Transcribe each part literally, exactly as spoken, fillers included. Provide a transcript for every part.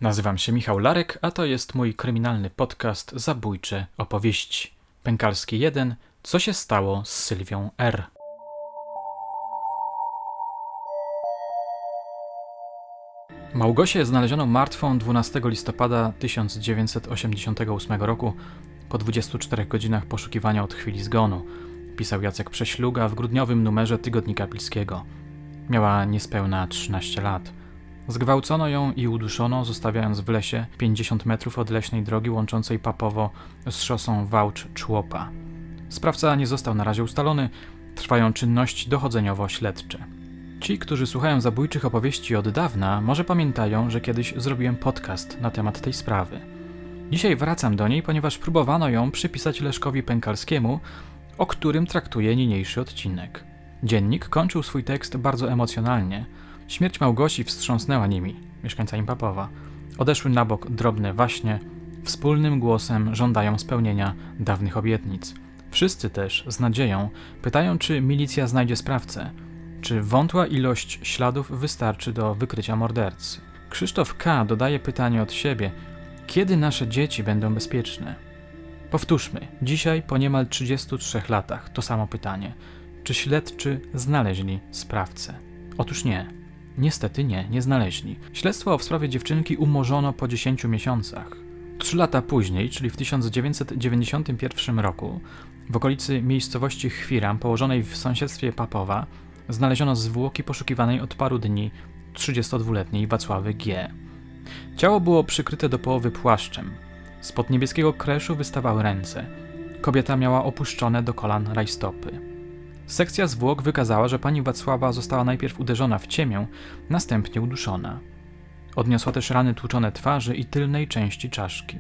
Nazywam się Michał Larek, a to jest mój kryminalny podcast Zabójcze opowieści. Pękalski jeden. Co się stało z Sylwią R? Małgosię znaleziono martwą dwunastego listopada tysiąc dziewięćset osiemdziesiątego ósmego roku po dwudziestu czterech godzinach poszukiwania od chwili zgonu, pisał Jacek Prześluga w grudniowym numerze Tygodnika Pilskiego. Miała niespełna trzynaście lat. Zgwałcono ją i uduszono, zostawiając w lesie pięćdziesiąt metrów od leśnej drogi łączącej Papowo z szosą Wałcz-Człopa. Sprawca nie został na razie ustalony, trwają czynności dochodzeniowo-śledcze. Ci, którzy słuchają zabójczych opowieści od dawna, może pamiętają, że kiedyś zrobiłem podcast na temat tej sprawy. Dzisiaj wracam do niej, ponieważ próbowano ją przypisać Leszkowi Pękalskiemu, o którym traktuje niniejszy odcinek. Dziennik kończył swój tekst bardzo emocjonalnie. Śmierć Małgosi wstrząsnęła nimi, mieszkańcami Papowa. Odeszły na bok drobne waśnie, wspólnym głosem żądają spełnienia dawnych obietnic. Wszyscy też z nadzieją pytają, czy milicja znajdzie sprawcę, czy wątła ilość śladów wystarczy do wykrycia mordercy. Krzysztof K. dodaje pytanie od siebie: kiedy nasze dzieci będą bezpieczne? Powtórzmy, dzisiaj po niemal trzydziestu trzech latach to samo pytanie. Czy śledczy znaleźli sprawcę? Otóż nie. Niestety nie, nie znaleźli. Śledztwo w sprawie dziewczynki umorzono po dziesięciu miesiącach. Trzy lata później, czyli w tysiąc dziewięćset dziewięćdziesiątym pierwszym roku, w okolicy miejscowości Chwiram, położonej w sąsiedztwie Papowa, znaleziono zwłoki poszukiwanej od paru dni trzydziestodwuletniej Wacławy G. Ciało było przykryte do połowy płaszczem. Spod niebieskiego kreszu wystawały ręce. Kobieta miała opuszczone do kolan rajstopy. Sekcja zwłok wykazała, że pani Wacława została najpierw uderzona w ciemię, następnie uduszona. Odniosła też rany tłuczone twarzy i tylnej części czaszki.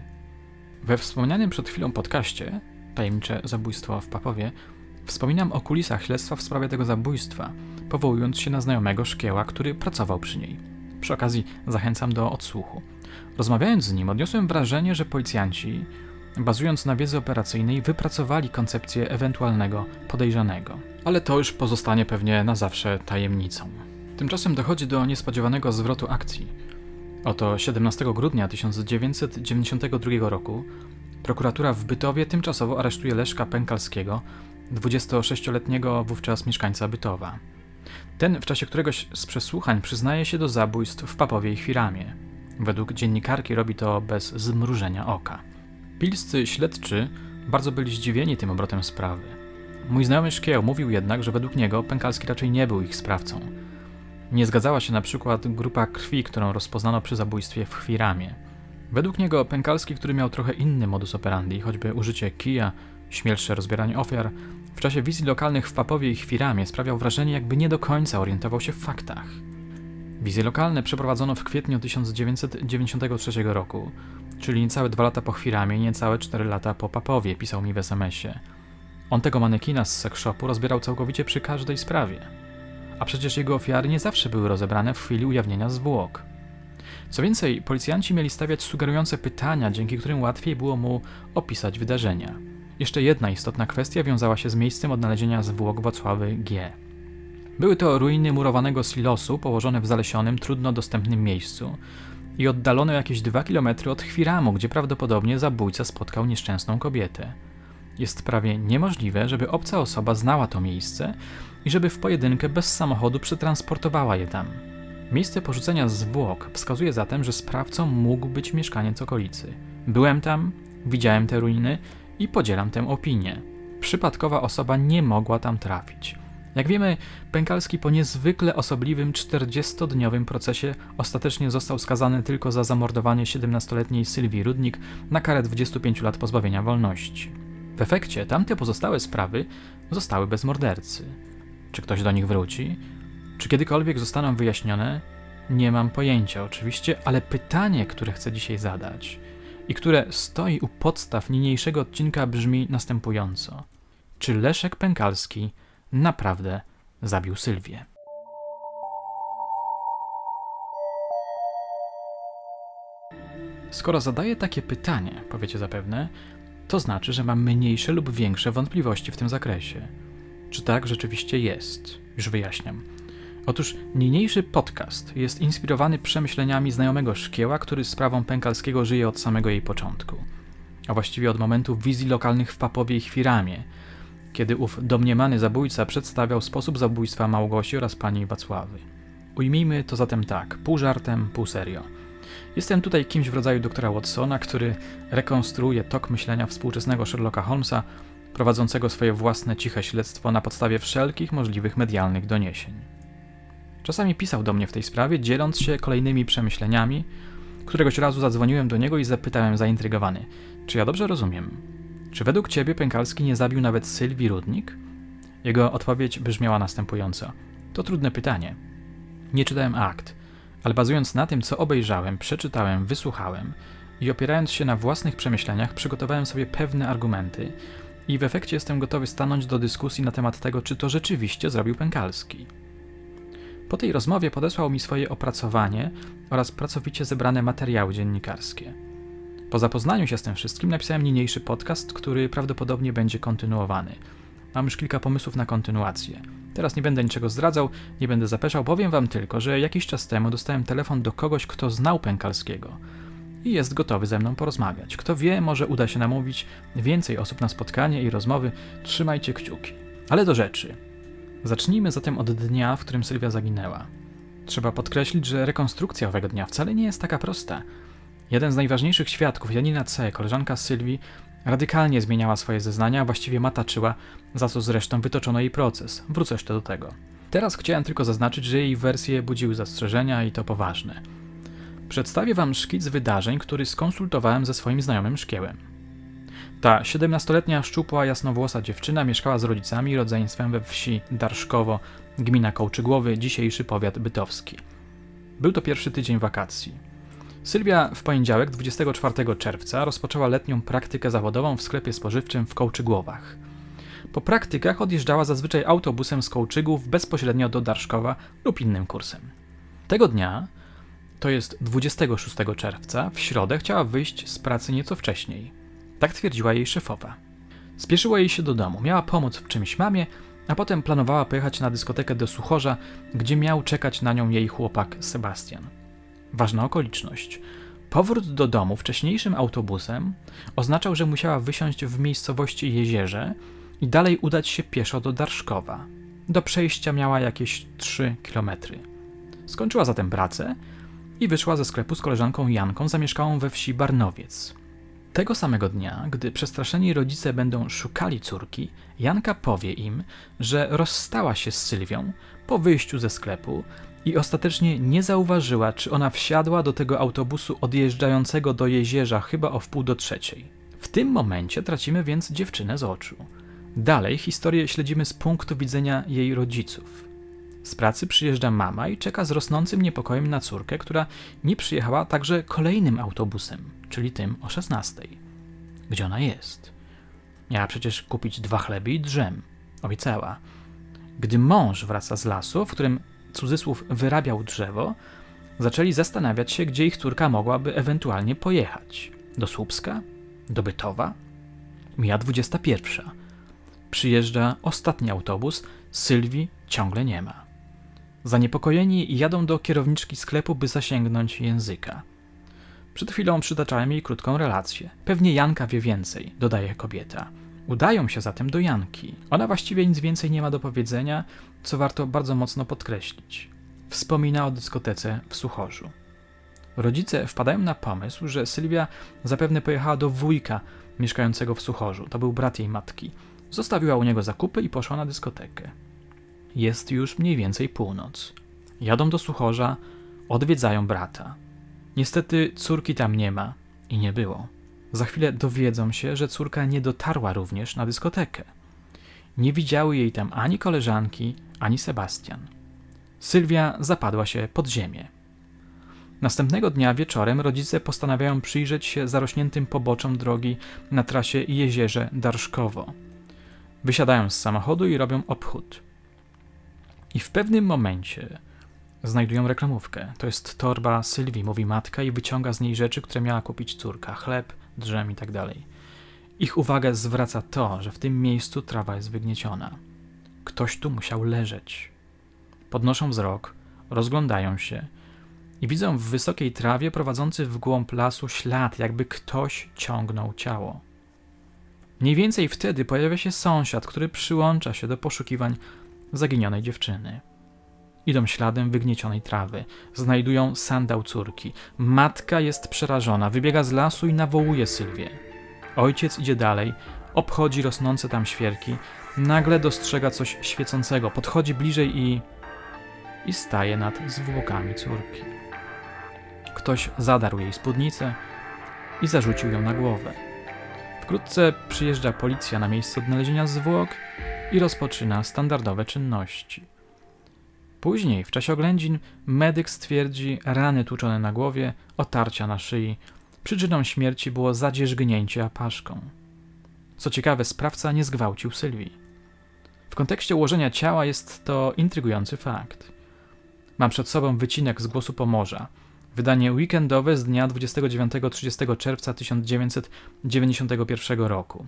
We wspomnianym przed chwilą podcaście Tajemnicze zabójstwo w Papowie wspominam o kulisach śledztwa w sprawie tego zabójstwa, powołując się na znajomego Szkieła, który pracował przy niej. Przy okazji zachęcam do odsłuchu. Rozmawiając z nim, odniosłem wrażenie, że policjanci, bazując na wiedzy operacyjnej, wypracowali koncepcję ewentualnego podejrzanego. Ale to już pozostanie pewnie na zawsze tajemnicą. Tymczasem dochodzi do niespodziewanego zwrotu akcji. Oto siedemnastego grudnia tysiąc dziewięćset dziewięćdziesiątego drugiego roku prokuratura w Bytowie tymczasowo aresztuje Leszka Pękalskiego, dwudziestosześcioletniego wówczas mieszkańca Bytowa. Ten w czasie któregoś z przesłuchań przyznaje się do zabójstw w Papowie i Chwiramie. Według dziennikarki robi to bez zmrużenia oka. Pilscy śledczy bardzo byli zdziwieni tym obrotem sprawy. Mój znajomy Szkieł mówił jednak, że według niego Pękalski raczej nie był ich sprawcą. Nie zgadzała się na przykład grupa krwi, którą rozpoznano przy zabójstwie w Chwiramie. Według niego Pękalski, który miał trochę inny modus operandi, choćby użycie kija, śmielsze rozbieranie ofiar, w czasie wizji lokalnych w Papowie i Chwiramie sprawiał wrażenie, jakby nie do końca orientował się w faktach. Wizje lokalne przeprowadzono w kwietniu tysiąc dziewięćset dziewięćdziesiątego trzeciego roku, czyli niecałe dwa lata po Chwiramie i niecałe cztery lata po Papowie, pisał mi w es em esie. On tego manekina z sekshopu rozbierał całkowicie przy każdej sprawie. A przecież jego ofiary nie zawsze były rozebrane w chwili ujawnienia zwłok. Co więcej, policjanci mieli stawiać sugerujące pytania, dzięki którym łatwiej było mu opisać wydarzenia. Jeszcze jedna istotna kwestia wiązała się z miejscem odnalezienia zwłok Wacławy G. Były to ruiny murowanego silosu położone w zalesionym, trudno dostępnym miejscu i oddalone o jakieś dwa kilometry od Chwiramu, gdzie prawdopodobnie zabójca spotkał nieszczęsną kobietę. Jest prawie niemożliwe, żeby obca osoba znała to miejsce i żeby w pojedynkę bez samochodu przetransportowała je tam. Miejsce porzucenia zwłok wskazuje zatem, że sprawcą mógł być mieszkaniec okolicy. Byłem tam, widziałem te ruiny i podzielam tę opinię. Przypadkowa osoba nie mogła tam trafić. Jak wiemy, Pękalski po niezwykle osobliwym czterdziestodniowym procesie ostatecznie został skazany tylko za zamordowanie siedemnastoletniej Sylwii Rudnik na karę dwudziestu pięciu lat pozbawienia wolności. W efekcie tamte pozostałe sprawy zostały bez mordercy. Czy ktoś do nich wróci? Czy kiedykolwiek zostaną wyjaśnione? Nie mam pojęcia oczywiście, ale pytanie, które chcę dzisiaj zadać i które stoi u podstaw niniejszego odcinka brzmi następująco. Czy Leszek Pękalski naprawdę zabił Sylwię? Skoro zadaję takie pytanie, powiecie zapewne, to znaczy, że mam mniejsze lub większe wątpliwości w tym zakresie. Czy tak rzeczywiście jest? Już wyjaśniam. Otóż niniejszy podcast jest inspirowany przemyśleniami znajomego Szkieła, który sprawą Pękalskiego żyje od samego jej początku, a właściwie od momentu wizji lokalnych w Papowie i Chwiramie, kiedy ów domniemany zabójca przedstawiał sposób zabójstwa Małgosi oraz pani Wacławy. Ujmijmy to zatem tak, pół żartem, pół serio. Jestem tutaj kimś w rodzaju doktora Watsona, który rekonstruuje tok myślenia współczesnego Sherlocka Holmesa, prowadzącego swoje własne ciche śledztwo na podstawie wszelkich możliwych medialnych doniesień. Czasami pisał do mnie w tej sprawie, dzieląc się kolejnymi przemyśleniami. Któregoś razu zadzwoniłem do niego i zapytałem zaintrygowany: czy ja dobrze rozumiem? Czy według ciebie Pękalski nie zabił nawet Sylwii Rudnik? Jego odpowiedź brzmiała następująco: to trudne pytanie. Nie czytałem akt, ale bazując na tym, co obejrzałem, przeczytałem, wysłuchałem i opierając się na własnych przemyśleniach, przygotowałem sobie pewne argumenty i w efekcie jestem gotowy stanąć do dyskusji na temat tego, czy to rzeczywiście zrobił Pękalski. Po tej rozmowie podesłał mi swoje opracowanie oraz pracowicie zebrane materiały dziennikarskie. Po zapoznaniu się z tym wszystkim napisałem niniejszy podcast, który prawdopodobnie będzie kontynuowany. Mam już kilka pomysłów na kontynuację. Teraz nie będę niczego zdradzał, nie będę zapeszał, powiem wam tylko, że jakiś czas temu dostałem telefon do kogoś, kto znał Pękalskiego i jest gotowy ze mną porozmawiać. Kto wie, może uda się namówić więcej osób na spotkanie i rozmowy. Trzymajcie kciuki. Ale do rzeczy. Zacznijmy zatem od dnia, w którym Sylwia zaginęła. Trzeba podkreślić, że rekonstrukcja owego dnia wcale nie jest taka prosta. Jeden z najważniejszych świadków, Janina C., koleżanka Sylwii, radykalnie zmieniała swoje zeznania, a właściwie mataczyła, za co zresztą wytoczono jej proces. Wrócę jeszcze do tego. Teraz chciałem tylko zaznaczyć, że jej wersje budziły zastrzeżenia i to poważne. Przedstawię wam szkic wydarzeń, który skonsultowałem ze swoim znajomym Szkiełem. Ta siedemnastoletnia, szczupła, jasnowłosa dziewczyna mieszkała z rodzicami i rodzeństwem we wsi Darszkowo, gmina Kołczygłowy, dzisiejszy powiat bytowski. Był to pierwszy tydzień wakacji. Sylwia w poniedziałek, dwudziestego czwartego czerwca, rozpoczęła letnią praktykę zawodową w sklepie spożywczym w Kołczygłowach. Po praktykach odjeżdżała zazwyczaj autobusem z Kołczygów bezpośrednio do Darszkowa lub innym kursem. Tego dnia, to jest dwudziestego szóstego czerwca, w środę chciała wyjść z pracy nieco wcześniej. Tak twierdziła jej szefowa. Spieszyło jej się do domu, miała pomóc w czymś mamie, a potem planowała pojechać na dyskotekę do Suchorza, gdzie miał czekać na nią jej chłopak Sebastian. Ważna okoliczność. Powrót do domu wcześniejszym autobusem oznaczał, że musiała wysiąść w miejscowości Jezierze i dalej udać się pieszo do Darszkowa. Do przejścia miała jakieś trzy kilometry. Skończyła zatem pracę i wyszła ze sklepu z koleżanką Janką zamieszkałą we wsi Barnowiec. Tego samego dnia, gdy przestraszeni rodzice będą szukali córki, Janka powie im, że rozstała się z Sylwią po wyjściu ze sklepu i ostatecznie nie zauważyła, czy ona wsiadła do tego autobusu odjeżdżającego do Jezierza chyba o wpół do trzeciej. W tym momencie tracimy więc dziewczynę z oczu. Dalej historię śledzimy z punktu widzenia jej rodziców. Z pracy przyjeżdża mama i czeka z rosnącym niepokojem na córkę, która nie przyjechała także kolejnym autobusem, czyli tym o szesnastej. Gdzie ona jest? Miała przecież kupić dwa chleby i drzem. Obiecała. Gdy mąż wraca z lasu, w którym cudzysłów wyrabiał drzewo, zaczęli zastanawiać się, gdzie ich córka mogłaby ewentualnie pojechać. Do Słupska? Do Bytowa? Mija dwudziesta pierwsza. Przyjeżdża ostatni autobus, Sylwii ciągle nie ma. Zaniepokojeni jadą do kierowniczki sklepu, by zasięgnąć języka. Przed chwilą przytaczałem jej krótką relację. Pewnie Janka wie więcej, dodaje kobieta. Udają się zatem do Janki. Ona właściwie nic więcej nie ma do powiedzenia, co warto bardzo mocno podkreślić. Wspomina o dyskotece w Suchorzu. Rodzice wpadają na pomysł, że Sylwia zapewne pojechała do wujka mieszkającego w Suchorzu. To był brat jej matki. Zostawiła u niego zakupy i poszła na dyskotekę. Jest już mniej więcej północ. Jadą do Suchorza, odwiedzają brata. Niestety córki tam nie ma i nie było. Za chwilę dowiedzą się, że córka nie dotarła również na dyskotekę. Nie widziały jej tam ani koleżanki, ani Sebastian. Sylwia zapadła się pod ziemię. Następnego dnia wieczorem rodzice postanawiają przyjrzeć się zarośniętym poboczom drogi na trasie Jezierze-Darszkowo. Wysiadają z samochodu i robią obchód. I w pewnym momencie znajdują reklamówkę. To jest torba Sylwii, mówi matka, i wyciąga z niej rzeczy, które miała kupić córka. Chleb, drzem i tak dalej. Ich uwagę zwraca to, że w tym miejscu trawa jest wygnieciona. Ktoś tu musiał leżeć. podnoszą wzrok, rozglądają się i widzą w wysokiej trawie prowadzący w głąb lasu ślad, jakby ktoś ciągnął ciało. Mniej więcej wtedy pojawia się sąsiad, który przyłącza się do poszukiwań zaginionej dziewczyny. Idą śladem wygniecionej trawy, znajdują sandał córki. Matka jest przerażona, wybiega z lasu i nawołuje Sylwię. Ojciec idzie dalej, obchodzi rosnące tam świerki, nagle dostrzega coś świecącego, podchodzi bliżej i... i staje nad zwłokami córki. Ktoś zadarł jej spódnicę i zarzucił ją na głowę. Wkrótce przyjeżdża policja na miejsce odnalezienia zwłok i rozpoczyna standardowe czynności. Później, w czasie oględzin, medyk stwierdzi rany tłuczone na głowie, otarcia na szyi. Przyczyną śmierci było zadzierzgnięcie apaszką. Co ciekawe, sprawca nie zgwałcił Sylwii. W kontekście ułożenia ciała jest to intrygujący fakt. Mam przed sobą wycinek z Głosu Pomorza, wydanie weekendowe z dnia dwudziestego dziewiątego do trzydziestego czerwca tysiąc dziewięćset dziewięćdziesiątego pierwszego roku.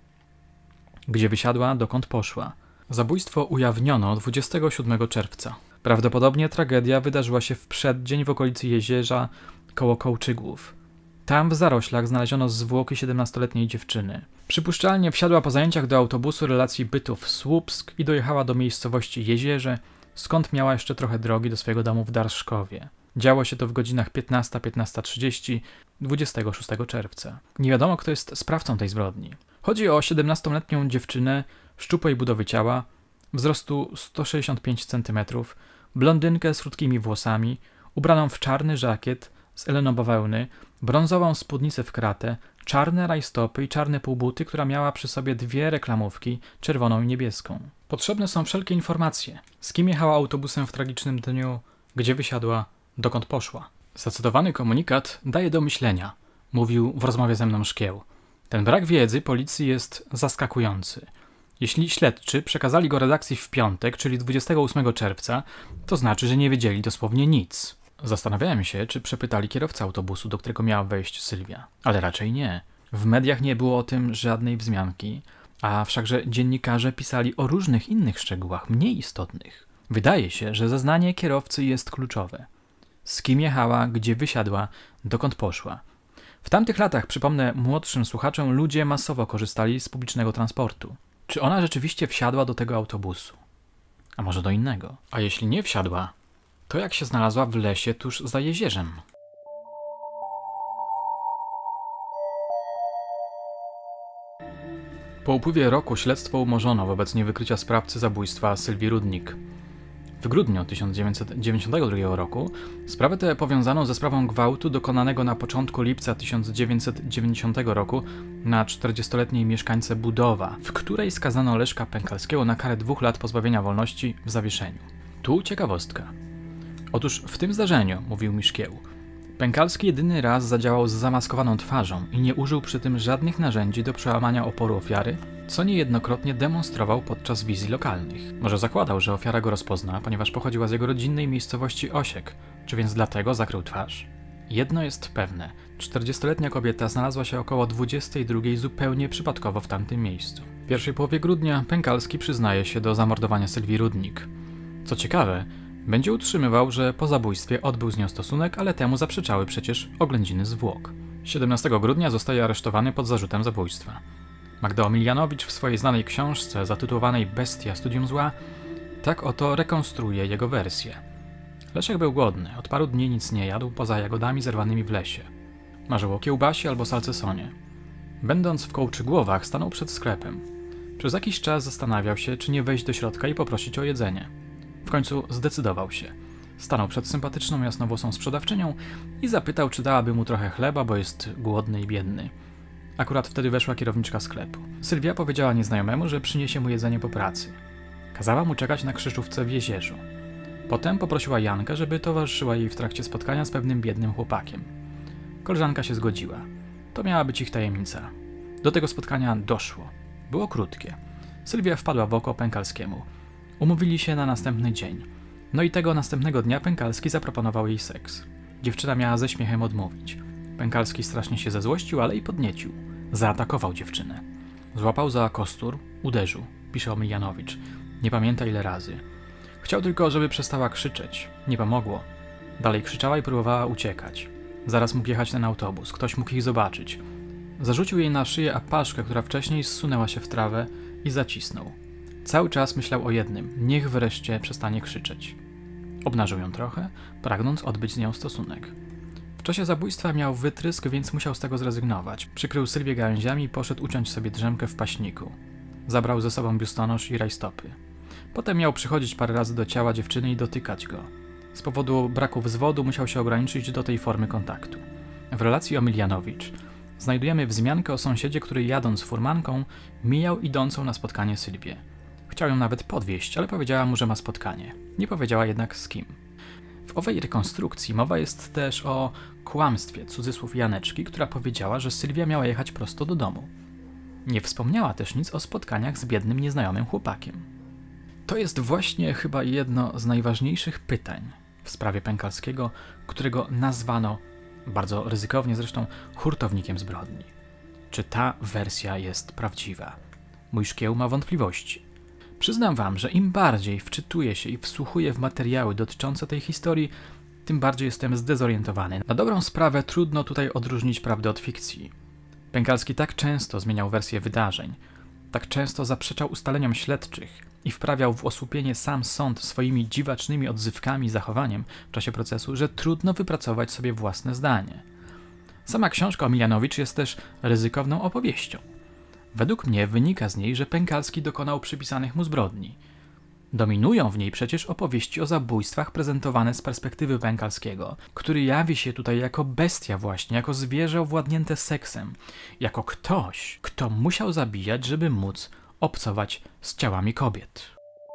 Gdzie wysiadła, dokąd poszła. Zabójstwo ujawniono dwudziestego siódmego czerwca. Prawdopodobnie tragedia wydarzyła się w przeddzień w okolicy Jezierza koło Kołczygłów. Tam w zaroślach znaleziono zwłoki siedemnastoletniej dziewczyny. Przypuszczalnie wsiadła po zajęciach do autobusu relacji Bytów-Słupsk i dojechała do miejscowości Jezierze, skąd miała jeszcze trochę drogi do swojego domu w Darszkowie. Działo się to w godzinach piętnasta do piętnastej trzydzieści dwudziestego szóstego czerwca. Nie wiadomo, kto jest sprawcą tej zbrodni. Chodzi o siedemnastoletnią dziewczynę szczupłej budowy ciała, wzrostu sto sześćdziesiąt pięć centymetrów, blondynkę z krótkimi włosami, ubraną w czarny żakiet z elenobawełny, brązową spódnicę w kratę, czarne rajstopy i czarne półbuty, która miała przy sobie dwie reklamówki, czerwoną i niebieską. Potrzebne są wszelkie informacje. Z kim jechała autobusem w tragicznym dniu, gdzie wysiadła, dokąd poszła. Zacytowany komunikat daje do myślenia, mówił w rozmowie ze mną Szkieł. Ten brak wiedzy policji jest zaskakujący. Jeśli śledczy przekazali go redakcji w piątek, czyli dwudziestego ósmego czerwca, to znaczy, że nie wiedzieli dosłownie nic. Zastanawiałem się, czy przepytali kierowcę autobusu, do którego miała wejść Sylwia. Ale raczej nie. W mediach nie było o tym żadnej wzmianki, a wszakże dziennikarze pisali o różnych innych szczegółach, mniej istotnych. Wydaje się, że zeznanie kierowcy jest kluczowe. Z kim jechała, gdzie wysiadła, dokąd poszła. W tamtych latach, przypomnę młodszym słuchaczom, ludzie masowo korzystali z publicznego transportu. Czy ona rzeczywiście wsiadła do tego autobusu? A może do innego? A jeśli nie wsiadła, to jak się znalazła w lesie tuż za jezierzem? Po upływie roku śledztwo umorzono wobec niewykrycia sprawcy zabójstwa Sylwii Rudnik. W grudniu tysiąc dziewięćset dziewięćdziesiątego drugiego roku sprawę tę powiązano ze sprawą gwałtu dokonanego na początku lipca tysiąc dziewięćset dziewięćdziesiątego roku na czterdziestoletniej mieszkańce Budowa, w której skazano Leszka Pękalskiego na karę dwóch lat pozbawienia wolności w zawieszeniu. Tu ciekawostka. Otóż w tym zdarzeniu, mówił mi Szkieł, Pękalski jedyny raz zadziałał z zamaskowaną twarzą i nie użył przy tym żadnych narzędzi do przełamania oporu ofiary, co niejednokrotnie demonstrował podczas wizji lokalnych. Może zakładał, że ofiara go rozpozna, ponieważ pochodziła z jego rodzinnej miejscowości Osiek, czy więc dlatego zakrył twarz? Jedno jest pewne, czterdziestoletnia kobieta znalazła się około dwudziestej drugiej zupełnie przypadkowo w tamtym miejscu. W pierwszej połowie grudnia Pękalski przyznaje się do zamordowania Sylwii Rudnik. Co ciekawe, będzie utrzymywał, że po zabójstwie odbył z nią stosunek, ale temu zaprzeczały przecież oględziny zwłok. siedemnastego grudnia zostaje aresztowany pod zarzutem zabójstwa. Magda Omiljanowicz w swojej znanej książce zatytułowanej Bestia, studium zła tak oto rekonstruuje jego wersję. Leszek był głodny, od paru dni nic nie jadł poza jagodami zerwanymi w lesie. Marzył o kiełbasie albo salcesonie. Będąc w Kołczygłowach, stanął przed sklepem. Przez jakiś czas zastanawiał się, czy nie wejść do środka i poprosić o jedzenie. W końcu zdecydował się. Stanął przed sympatyczną, jasnowłosą sprzedawczynią i zapytał, czy dałaby mu trochę chleba, bo jest głodny i biedny. Akurat wtedy weszła kierowniczka sklepu. Sylwia powiedziała nieznajomemu, że przyniesie mu jedzenie po pracy. Kazała mu czekać na krzyżówce w Jezierzu. Potem poprosiła Jankę, żeby towarzyszyła jej w trakcie spotkania z pewnym biednym chłopakiem. Koleżanka się zgodziła. To miała być ich tajemnica. Do tego spotkania doszło. Było krótkie. Sylwia wpadła w oko Pękalskiemu. Umówili się na następny dzień. No i tego następnego dnia Pękalski zaproponował jej seks. Dziewczyna miała ze śmiechem odmówić. Pękalski strasznie się zezłościł, ale i podniecił. Zaatakował dziewczynę. Złapał za kostur, uderzył, pisze Omiljanowicz. Nie pamięta ile razy. Chciał tylko, żeby przestała krzyczeć. Nie pomogło. Dalej krzyczała i próbowała uciekać. Zaraz mógł jechać ten autobus, ktoś mógł ich zobaczyć. Zarzucił jej na szyję apaszkę, która wcześniej zsunęła się w trawę i zacisnął. Cały czas myślał o jednym, niech wreszcie przestanie krzyczeć. Obnażył ją trochę, pragnąc odbyć z nią stosunek. W czasie zabójstwa miał wytrysk, więc musiał z tego zrezygnować. Przykrył Sylwię gałęziami i poszedł uciąć sobie drzemkę w paśniku. Zabrał ze sobą biustonosz i rajstopy. Potem miał przychodzić parę razy do ciała dziewczyny i dotykać go. Z powodu braku wzwodu musiał się ograniczyć do tej formy kontaktu. W relacji Omilianowicz znajdujemy wzmiankę o sąsiedzie, który jadąc furmanką mijał idącą na spotkanie Sylwię. Chciał ją nawet podwieźć, ale powiedziała mu, że ma spotkanie. Nie powiedziała jednak z kim. W owej rekonstrukcji mowa jest też o kłamstwie, cudzysłów Janeczki, która powiedziała, że Sylwia miała jechać prosto do domu. Nie wspomniała też nic o spotkaniach z biednym, nieznajomym chłopakiem. To jest właśnie chyba jedno z najważniejszych pytań w sprawie Pękalskiego, którego nazwano, bardzo ryzykownie zresztą, hurtownikiem zbrodni. Czy ta wersja jest prawdziwa? Mój szkieł ma wątpliwości. Przyznam wam, że im bardziej wczytuję się i wsłuchuję w materiały dotyczące tej historii, tym bardziej jestem zdezorientowany. Na dobrą sprawę trudno tutaj odróżnić prawdę od fikcji. Pękalski tak często zmieniał wersję wydarzeń, tak często zaprzeczał ustaleniom śledczych i wprawiał w osłupienie sam sąd swoimi dziwacznymi odzywkami i zachowaniem w czasie procesu, że trudno wypracować sobie własne zdanie. Sama książka Omilianowicz jest też ryzykowną opowieścią. Według mnie wynika z niej, że Pękalski dokonał przypisanych mu zbrodni. Dominują w niej przecież opowieści o zabójstwach prezentowane z perspektywy Pękalskiego, który jawi się tutaj jako bestia właśnie, jako zwierzę owładnięte seksem, jako ktoś, kto musiał zabijać, żeby móc obcować z ciałami kobiet.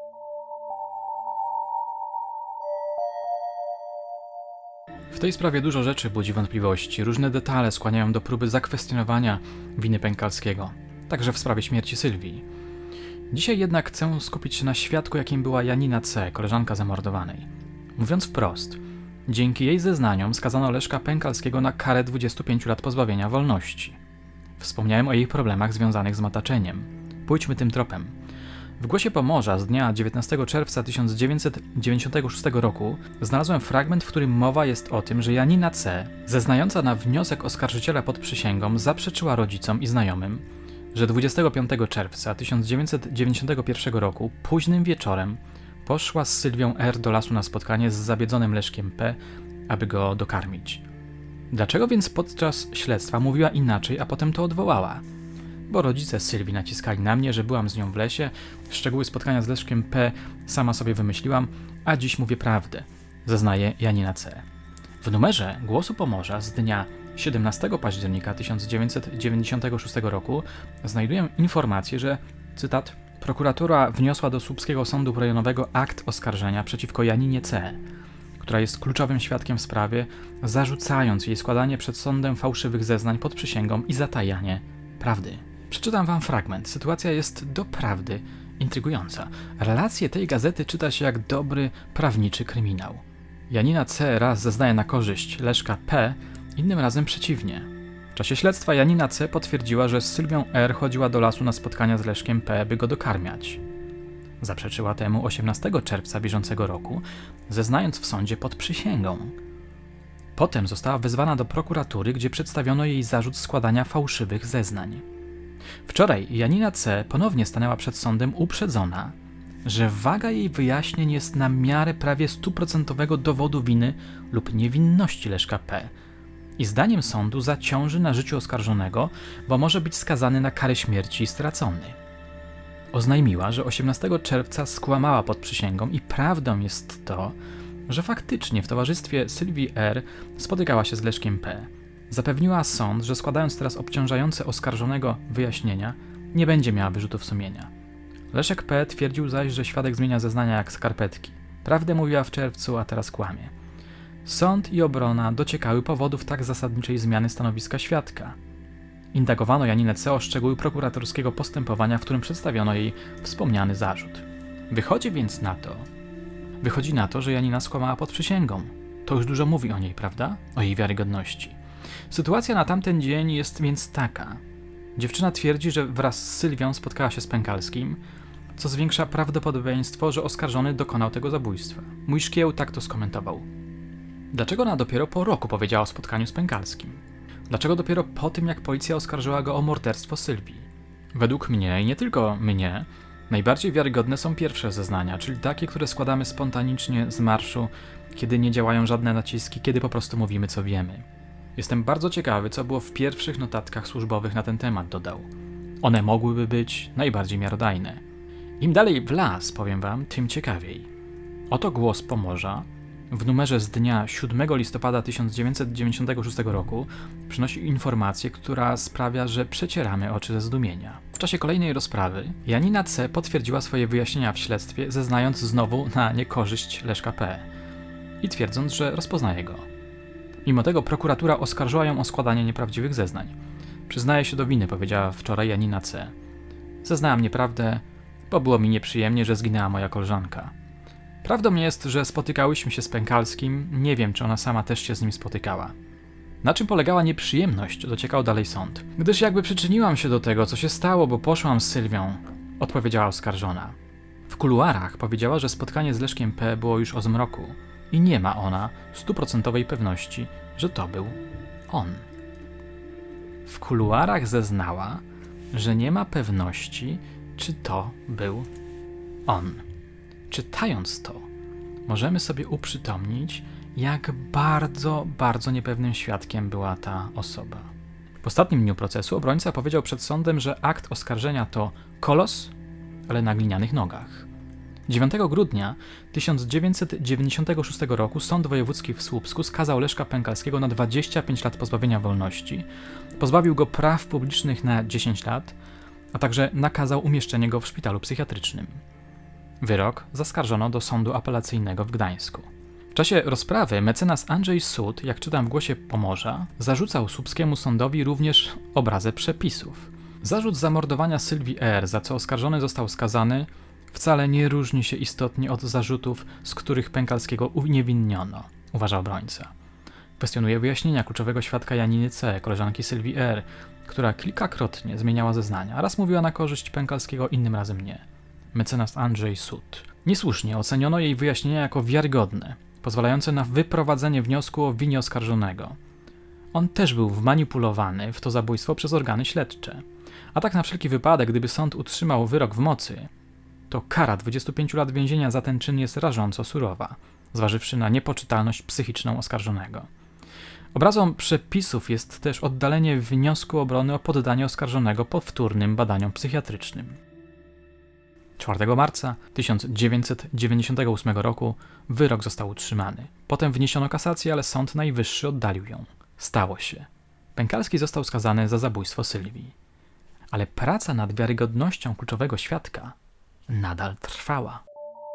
W tej sprawie dużo rzeczy budzi wątpliwości, różne detale skłaniają do próby zakwestionowania winy Pękalskiego, także w sprawie śmierci Sylwii. Dzisiaj jednak chcę skupić się na świadku, jakim była Janina C., koleżanka zamordowanej. Mówiąc wprost, dzięki jej zeznaniom skazano Leszka Pękalskiego na karę dwudziestu pięciu lat pozbawienia wolności. Wspomniałem o jej problemach związanych z mataczeniem. Pójdźmy tym tropem. W Głosie Pomorza z dnia dziewiętnastego czerwca tysiąc dziewięćset dziewięćdziesiątego szóstego roku znalazłem fragment, w którym mowa jest o tym, że Janina C., zeznająca na wniosek oskarżyciela pod przysięgą, zaprzeczyła rodzicom i znajomym, że dwudziestego piątego czerwca tysiąc dziewięćset dziewięćdziesiątego pierwszego roku późnym wieczorem poszła z Sylwią R. do lasu na spotkanie z zabiedzonym Leszkiem P., aby go dokarmić. Dlaczego więc podczas śledztwa mówiła inaczej, a potem to odwołała? Bo rodzice Sylwii naciskali na mnie, że byłam z nią w lesie, szczegóły spotkania z Leszkiem P. sama sobie wymyśliłam, a dziś mówię prawdę, zeznaje Janina C. W numerze Głosu Pomorza z dnia siedemnastego października tysiąc dziewięćset dziewięćdziesiątego szóstego roku znajduję informację, że, cytat, prokuratura wniosła do Słupskiego Sądu Rejonowego akt oskarżenia przeciwko Janinie C., która jest kluczowym świadkiem w sprawie, zarzucając jej składanie przed sądem fałszywych zeznań pod przysięgą i zatajanie prawdy. Przeczytam wam fragment. Sytuacja jest doprawdy intrygująca. Relacje tej gazety czyta się jak dobry prawniczy kryminał. Janina C. raz zeznaje na korzyść Leszka P., innym razem przeciwnie. W czasie śledztwa Janina C. potwierdziła, że z Sylwią R. chodziła do lasu na spotkania z Leszkiem P., by go dokarmiać. Zaprzeczyła temu osiemnastego czerwca bieżącego roku, zeznając w sądzie pod przysięgą. Potem została wezwana do prokuratury, gdzie przedstawiono jej zarzut składania fałszywych zeznań. Wczoraj Janina C. ponownie stanęła przed sądem uprzedzona, że waga jej wyjaśnień jest na miarę prawie stuprocentowego dowodu winy lub niewinności Leszka P. i zdaniem sądu zaciąży na życiu oskarżonego, bo może być skazany na karę śmierci i stracony. Oznajmiła, że osiemnastego czerwca skłamała pod przysięgą i prawdą jest to, że faktycznie w towarzystwie Sylwii R. spotykała się z Leszkiem P. Zapewniła sąd, że składając teraz obciążające oskarżonego wyjaśnienia, nie będzie miała wyrzutów sumienia. Leszek P. twierdził zaś, że świadek zmienia zeznania jak skarpetki. Prawdę mówiła w czerwcu, a teraz kłamie. Sąd i obrona dociekały powodów tak zasadniczej zmiany stanowiska świadka. Indagowano Janinę C. o szczegóły prokuratorskiego postępowania, w którym przedstawiono jej wspomniany zarzut. Wychodzi więc na to, wychodzi na to, że Janina skłamała pod przysięgą. To już dużo mówi o niej, prawda? O jej wiarygodności. Sytuacja na tamten dzień jest więc taka. Dziewczyna twierdzi, że wraz z Sylwią spotkała się z Pękalskim, co zwiększa prawdopodobieństwo, że oskarżony dokonał tego zabójstwa. Mój szkieł tak to skomentował. Dlaczego ona dopiero po roku powiedziała o spotkaniu z Pękalskim? Dlaczego dopiero po tym, jak policja oskarżyła go o morderstwo Sylwii? Według mnie, i nie tylko mnie, najbardziej wiarygodne są pierwsze zeznania, czyli takie, które składamy spontanicznie z marszu, kiedy nie działają żadne naciski, kiedy po prostu mówimy, co wiemy. Jestem bardzo ciekawy, co było w pierwszych notatkach służbowych na ten temat, dodał. One mogłyby być najbardziej miarodajne. Im dalej w las, powiem wam, tym ciekawiej. Oto głos Pomorza w numerze z dnia siódmego listopada tysiąc dziewięćset dziewięćdziesiątego szóstego roku przynosi informację, która sprawia, że przecieramy oczy ze zdumienia. W czasie kolejnej rozprawy Janina C. potwierdziła swoje wyjaśnienia w śledztwie, zeznając znowu na niekorzyść Leszka P. i twierdząc, że rozpoznaje go. Mimo tego prokuratura oskarżyła ją o składanie nieprawdziwych zeznań. Przyznaję się do winy, powiedziała wczoraj Janina C. Zeznałam nieprawdę, bo było mi nieprzyjemnie, że zginęła moja koleżanka. Prawdą jest, że spotykałyśmy się z Pękalskim, nie wiem, czy ona sama też się z nim spotykała. Na czym polegała nieprzyjemność, dociekał dalej sąd. Gdyż jakby przyczyniłam się do tego, co się stało, bo poszłam z Sylwią, odpowiedziała oskarżona. W kuluarach powiedziała, że spotkanie z Leszkiem P. było już o zmroku i nie ma ona stuprocentowej pewności, że to był on. W kuluarach zeznała, że nie ma pewności, czy to był on. Czytając to, możemy sobie uprzytomnić, jak bardzo, bardzo niepewnym świadkiem była ta osoba. W ostatnim dniu procesu obrońca powiedział przed sądem, że akt oskarżenia to kolos, ale na glinianych nogach. dziewiątego grudnia tysiąc dziewięćset dziewięćdziesiątego szóstego roku Sąd Wojewódzki w Słupsku skazał Leszka Pękalskiego na dwadzieścia pięć lat pozbawienia wolności, pozbawił go praw publicznych na dziesięć lat, a także nakazał umieszczenie go w szpitalu psychiatrycznym. Wyrok zaskarżono do Sądu Apelacyjnego w Gdańsku. W czasie rozprawy mecenas Andrzej Sud, jak czytam w głosie Pomorza, zarzucał słupskiemu sądowi również obrazę przepisów. Zarzut zamordowania Sylwii R., za co oskarżony został skazany, wcale nie różni się istotnie od zarzutów, z których Pękalskiego uniewinniono, uważa obrońca. Kwestionuje wyjaśnienia kluczowego świadka Janiny C., koleżanki Sylwii R., która kilkakrotnie zmieniała zeznania. Raz mówiła na korzyść Pękalskiego, innym razem nie. Mecenas Andrzej Sud. Niesłusznie oceniono jej wyjaśnienia jako wiarygodne, pozwalające na wyprowadzenie wniosku o winie oskarżonego. On też był wmanipulowany w to zabójstwo przez organy śledcze. A tak na wszelki wypadek, gdyby sąd utrzymał wyrok w mocy, to kara dwudziestu pięciu lat więzienia za ten czyn jest rażąco surowa, zważywszy na niepoczytalność psychiczną oskarżonego. Obrazą przepisów jest też oddalenie wniosku obrony o poddanie oskarżonego powtórnym badaniom psychiatrycznym. czwartego marca tysiąc dziewięćset dziewięćdziesiątego ósmego roku wyrok został utrzymany. Potem wniesiono kasację, ale Sąd Najwyższy oddalił ją. Stało się. Pękalski został skazany za zabójstwo Sylwii. Ale praca nad wiarygodnością kluczowego świadka nadal trwała.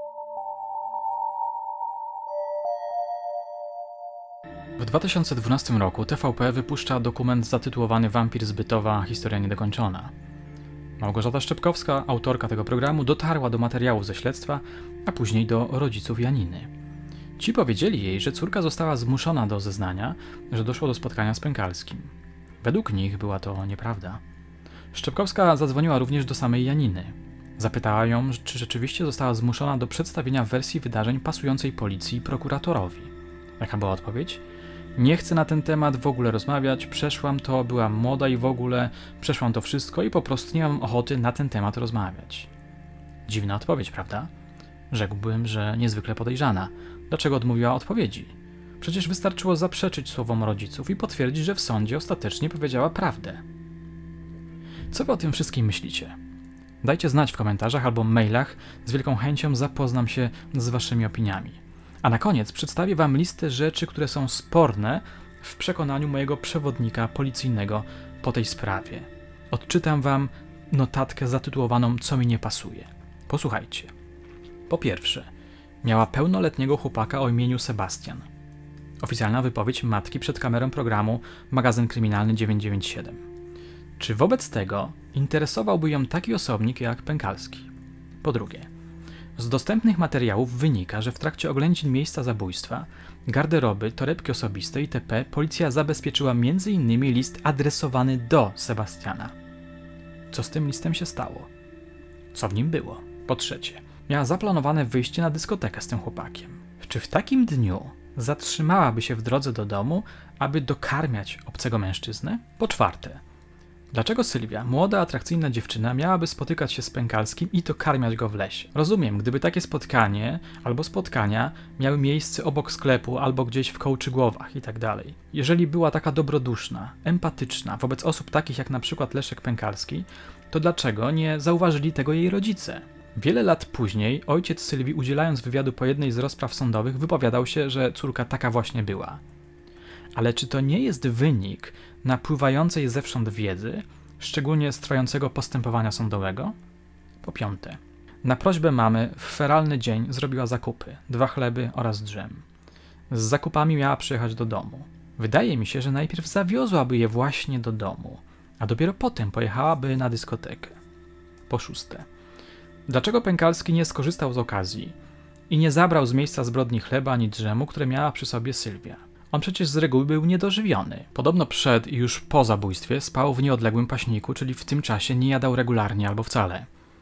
W dwa tysiące dwunastym roku T V P wypuszcza dokument zatytułowany Wampir z Bytowa – historia niedokończona. Małgorzata Szczepkowska, autorka tego programu, dotarła do materiałów ze śledztwa, a później do rodziców Janiny. Ci powiedzieli jej, że córka została zmuszona do zeznania, że doszło do spotkania z Pękalskim. Według nich była to nieprawda. Szczepkowska zadzwoniła również do samej Janiny. Zapytała ją, czy rzeczywiście została zmuszona do przedstawienia wersji wydarzeń pasującej policji i prokuratorowi. Jaka była odpowiedź? Nie chcę na ten temat w ogóle rozmawiać, przeszłam to, byłam młoda i w ogóle przeszłam to wszystko i po prostu nie mam ochoty na ten temat rozmawiać. Dziwna odpowiedź, prawda? Rzekłbym, że niezwykle podejrzana. Dlaczego odmówiła odpowiedzi? Przecież wystarczyło zaprzeczyć słowom rodziców i potwierdzić, że w sądzie ostatecznie powiedziała prawdę. Co wy o tym wszystkim myślicie? Dajcie znać w komentarzach albo mailach, z wielką chęcią zapoznam się z waszymi opiniami. A na koniec przedstawię wam listę rzeczy, które są sporne w przekonaniu mojego przewodnika policyjnego po tej sprawie. Odczytam wam notatkę zatytułowaną Co mi nie pasuje. Posłuchajcie. Po pierwsze, miała pełnoletniego chłopaka o imieniu Sebastian. Oficjalna wypowiedź matki przed kamerą programu Magazyn Kryminalny dziewięćset dziewięćdziesiąt siedem. Czy wobec tego interesowałby ją taki osobnik jak Pękalski? Po drugie, z dostępnych materiałów wynika, że w trakcie oględzin miejsca zabójstwa, garderoby, torebki osobiste itp. Policja zabezpieczyła między innymi list adresowany do Sebastiana. Co z tym listem się stało? Co w nim było? Po trzecie, miała zaplanowane wyjście na dyskotekę z tym chłopakiem. Czy w takim dniu zatrzymałaby się w drodze do domu, aby dokarmiać obcego mężczyznę? Po czwarte, dlaczego Sylwia, młoda, atrakcyjna dziewczyna, miałaby spotykać się z Pękalskim i dokarmiać go w lesie? Rozumiem, gdyby takie spotkanie albo spotkania miały miejsce obok sklepu albo gdzieś w Kołczygłowach i tak dalej. Jeżeli była taka dobroduszna, empatyczna wobec osób takich jak na przykład Leszek Pękalski, to dlaczego nie zauważyli tego jej rodzice? Wiele lat później ojciec Sylwii, udzielając wywiadu po jednej z rozpraw sądowych, wypowiadał się, że córka taka właśnie była. Ale czy to nie jest wynik napływającej zewsząd wiedzy, szczególnie z trwającego postępowania sądowego? Po piąte, na prośbę mamy w feralny dzień zrobiła zakupy, dwa chleby oraz drzem. Z zakupami miała przyjechać do domu. Wydaje mi się, że najpierw zawiozłaby je właśnie do domu, a dopiero potem pojechałaby na dyskotekę. Po szóste, dlaczego Pękalski nie skorzystał z okazji i nie zabrał z miejsca zbrodni chleba ani drzemu, które miała przy sobie Sylwia? On przecież z reguły był niedożywiony. Podobno przed i już po zabójstwie spał w nieodległym paśniku, czyli w tym czasie nie jadał regularnie albo wcale.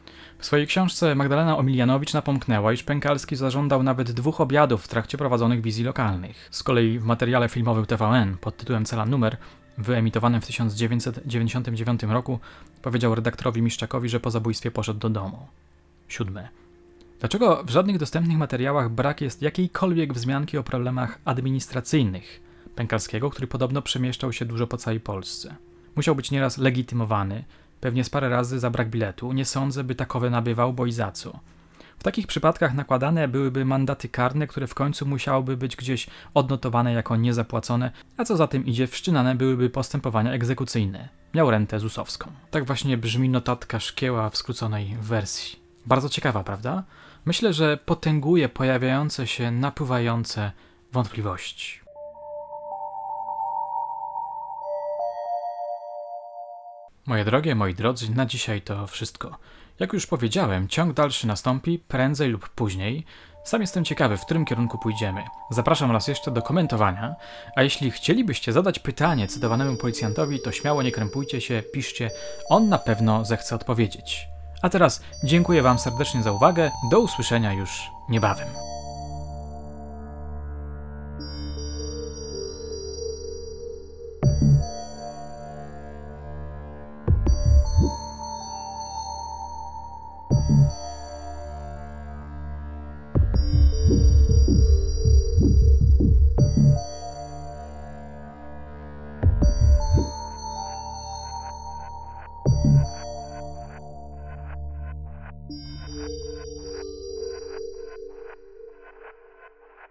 W swojej książce Magdalena Omilianowicz napomknęła, iż Pękalski zażądał nawet dwóch obiadów w trakcie prowadzonych wizji lokalnych. Z kolei w materiale filmowym T V N pod tytułem Cela numer, wyemitowanym w tysiąc dziewięćset dziewięćdziesiątym dziewiątym roku, powiedział redaktorowi Miszczakowi, że po zabójstwie poszedł do domu. Siódme. Dlaczego w żadnych dostępnych materiałach brak jest jakiejkolwiek wzmianki o problemach administracyjnych Pękalskiego, który podobno przemieszczał się dużo po całej Polsce? Musiał być nieraz legitymowany, pewnie z parę razy za brak biletu. Nie sądzę, by takowe nabywał, bo i za co. W takich przypadkach nakładane byłyby mandaty karne, które w końcu musiałyby być gdzieś odnotowane jako niezapłacone, a co za tym idzie, wszczynane byłyby postępowania egzekucyjne. Miał rentę zusowską. Tak właśnie brzmi notatka Szkieła w skróconej wersji. Bardzo ciekawa, prawda? Myślę, że potęguje pojawiające się, napływające wątpliwości. Moje drogie, moi drodzy, na dzisiaj to wszystko. Jak już powiedziałem, ciąg dalszy nastąpi prędzej lub później. Sam jestem ciekawy, w którym kierunku pójdziemy. Zapraszam raz jeszcze do komentowania, a jeśli chcielibyście zadać pytanie cytowanemu policjantowi, to śmiało nie krępujcie się, piszcie, on na pewno zechce odpowiedzieć. A teraz dziękuję wam serdecznie za uwagę, do usłyszenia już niebawem.